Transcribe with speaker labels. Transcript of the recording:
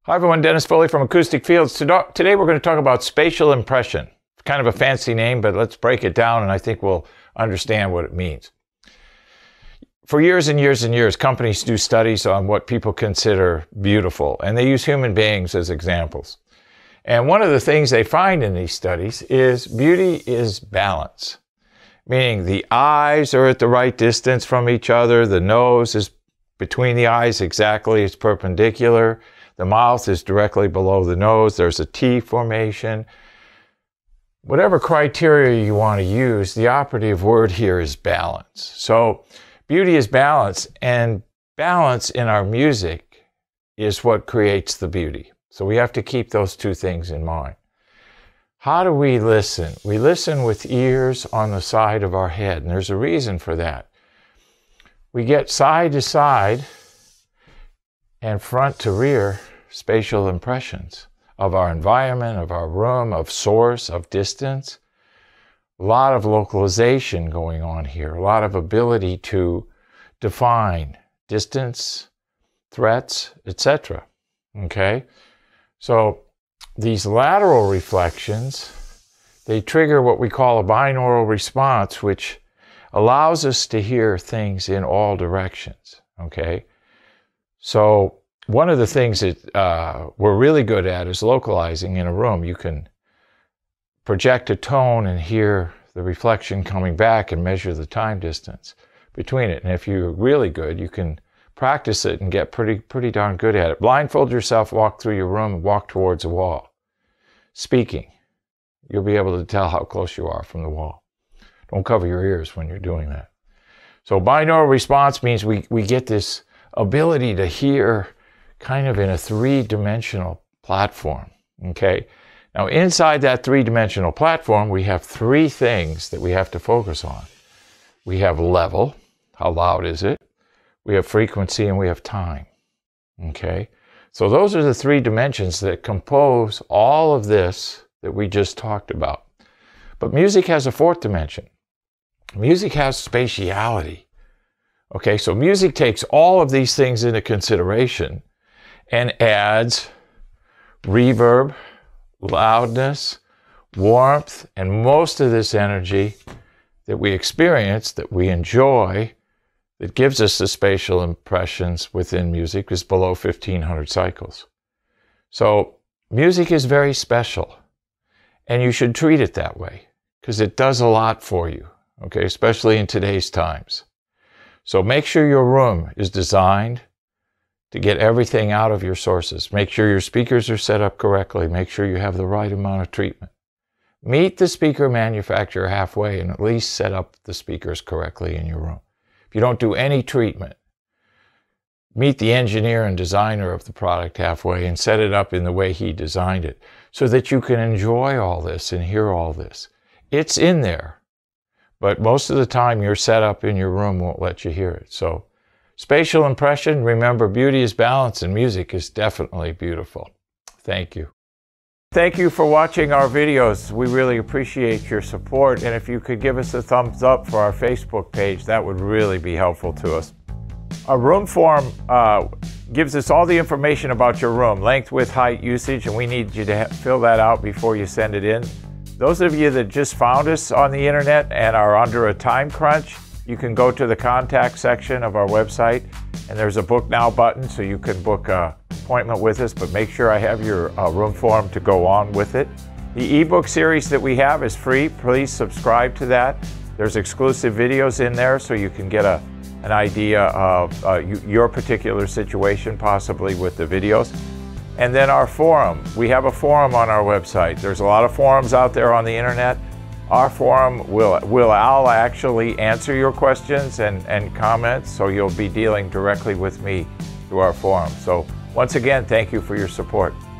Speaker 1: Hi everyone, Dennis Foley from Acoustic Fields. Today we're going to talk about spatial impression. It's kind of a fancy name, but let's break it down and I think we'll understand what it means. For years and years and years, companies do studies on what people consider beautiful, and they use human beings as examples. And one of the things they find in these studies is beauty is balance, meaning the eyes are at the right distance from each other, the nose is between the eyes exactly, it's perpendicular. The mouth is directly below the nose. There's a T formation. Whatever criteria you want to use, the operative word here is balance. So beauty is balance, and balance in our music is what creates the beauty. So we have to keep those two things in mind. How do we listen? We listen with ears on the side of our head, and there's a reason for that. We get side to side and front to rear spatial impressions of our environment, of our room, of source, of distance. A lot of localization going on here, a lot of ability to define distance, threats, etc. Okay? So these lateral reflections, they trigger what we call a binaural response, which allows us to hear things in all directions. Okay? So one of the things that we're really good at is localizing in a room. You can project a tone and hear the reflection coming back and measure the time distance between it. And if you're really good, you can practice it and get pretty darn good at it. Blindfold yourself, walk through your room, and walk towards a wall. Speaking, you'll be able to tell how close you are from the wall. Don't cover your ears when you're doing that. So binaural response means we get this ability to hear kind of in a three-dimensional platform, okay? Now, inside that three-dimensional platform, we have three things that we have to focus on. We have level, how loud is it? We have frequency, and we have time, okay? So those are the three dimensions that compose all of this that we just talked about. But music has a fourth dimension. Music has spatiality. Okay, so music takes all of these things into consideration and adds reverb, loudness, warmth, and most of this energy that we experience, that we enjoy, that gives us the spatial impressions within music is below 1,500 cycles. So music is very special, and you should treat it that way because it does a lot for you, okay, especially in today's times. So make sure your room is designed to get everything out of your sources. Make sure your speakers are set up correctly. Make sure you have the right amount of treatment. Meet the speaker manufacturer halfway and at least set up the speakers correctly in your room. If you don't do any treatment, meet the engineer and designer of the product halfway and set it up in the way he designed it so that you can enjoy all this and hear all this. It's in there, but most of the time your setup in your room won't let you hear it. So spatial impression, remember, beauty is balance, and music is definitely beautiful. Thank you. Thank you for watching our videos. We really appreciate your support, and if you could give us a thumbs up for our Facebook page, that would really be helpful to us. Our room form gives us all the information about your room, length, width, height, usage, and we need you to fill that out before you send it in. Those of you that just found us on the internet and are under a time crunch, you can go to the contact section of our website, and there's a book now button, so you can book an appointment with us, but make sure I have your room form to go on with it. The ebook series that we have is free. Please subscribe to that. There's exclusive videos in there, so you can get an idea of your particular situation, possibly with the videos. And then our forum. We have a forum on our website. There's a lot of forums out there on the internet. Our forum will actually answer your questions and comments, so you'll be dealing directly with me through our forum. So once again, thank you for your support.